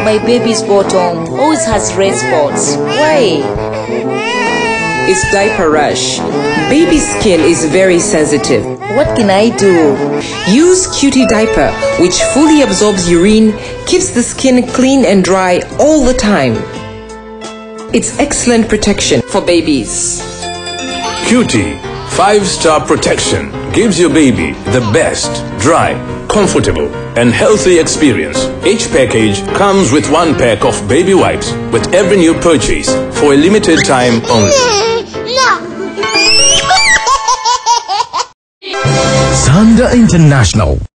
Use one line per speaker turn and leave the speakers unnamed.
My baby's bottom always has red spots. Why?
It's diaper rash. Baby skin is very sensitive.
What can I do?
Use Cuttie Diaper, which fully absorbs urine, keeps the skin clean and dry all the time. It's excellent protection for babies.
Cuttie 5-star protection gives your baby the best, dry, comfortable and healthy experience. Each package comes with 1 pack of baby wipes with every new purchase for a limited time only.
Sanda International.